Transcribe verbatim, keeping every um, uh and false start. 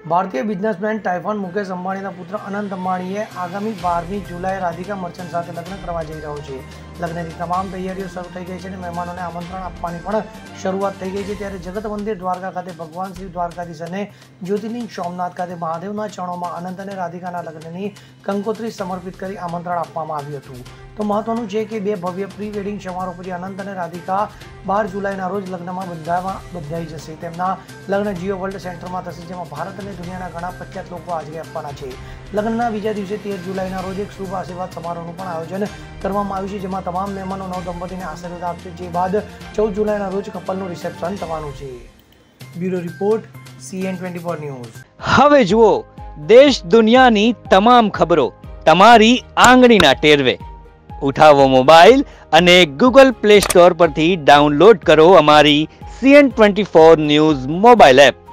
ભારતીય businessman typhoon Mukesh અંબાણીના પુત્ર અનંત અંબાણીએ આગામી બારમી જુલાઈ રાધિકા મર્ચન્ટ સાથે લગ્ન કરવા જઈ રહ્યો છે। લગ્નની તમામ તૈયારીઓ શરૂ થઈ ગઈ છે અને મહેમાનોને આમંત્રણ આપવાની પણ શરૂઆત થઈ ગઈ છે। ત્યારે જગત મંદિર દ્વારકા ખાતે ભગવાન શ્રી દ્વારકાધીશ અને જ્યોતિર્લિંગ સોમનાથ ખાતે મહાદેવના ચરણોમાં અનંત અને રાધિકાના લગ્નની કંકોત્રી સમર્પિત કરી આમંત્રણ આપવામાં આવ્યું હતું। તો મહત્વનું છે કે બે ભવ્ય પ્રી વેડિંગ સમારોહ પછી અનંત અને રાધિકા બાર જુલાઈના રોજ લગ્નમાં બંધાવા બંધાઈ જશે। તેમના લગ્ન જીઓ વર્લ્ડ સેન્ટરમાં થશે, જેમાં ભારત અને દુનિયાના ઘણા પ્રખ્યાત લોકો હાજરી આપવાના છે। લગ્નના બીજા દિવસે તેર જુલાઈના રોજ એક શુભ આશીર્વાદ સમારોહનું પણ આયોજન કરવામાં આવ્યું છે, જેમાં તમામ મહેમાનો નવ દંપતીને આશીર્વાદ આપશે, જે બાદ ચૌદ જુલાઈના રોજ કપલનું રિસેપ્શન થવાનું છે। Bureau report CN twenty four news. હવે જુઓ દેશ દુનિયાની તમામ ખબરો તમારી આંગળીના ટેરવે। ઉઠાવો મોબાઈલ અને ગૂગલ પ્લે સ્ટોર પરથી ડાઉનલોડ કરો અમારી CN twenty four news mobile app.